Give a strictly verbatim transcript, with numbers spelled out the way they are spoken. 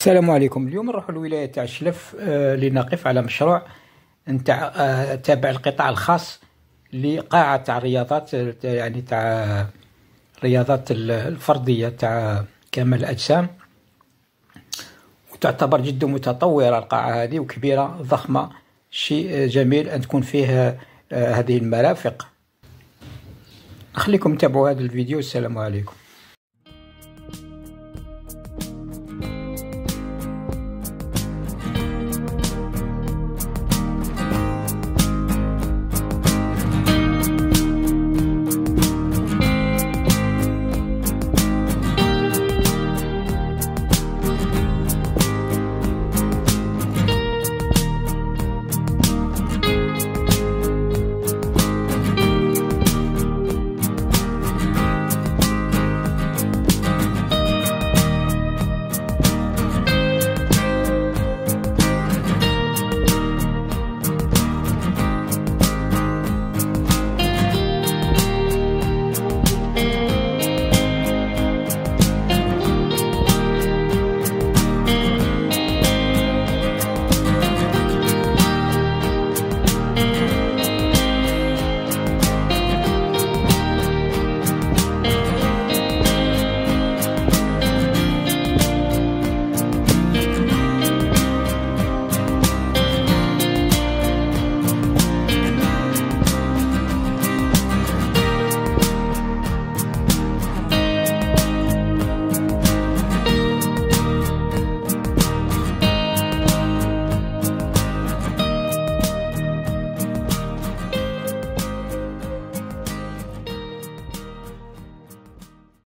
السلام عليكم. اليوم نروح لولاية تاع الشلف آه لنقف على مشروع نتاع آه تابع القطاع الخاص لقاعة تاع الرياضات، يعني تاع الرياضات الفردية تاع كمال الأجسام، وتعتبر جدا متطورة القاعة هذه وكبيرة ضخمة. شيء جميل أن تكون فيه آه هذه المرافق. نخليكم تتابعوا هذا الفيديو. السلام عليكم.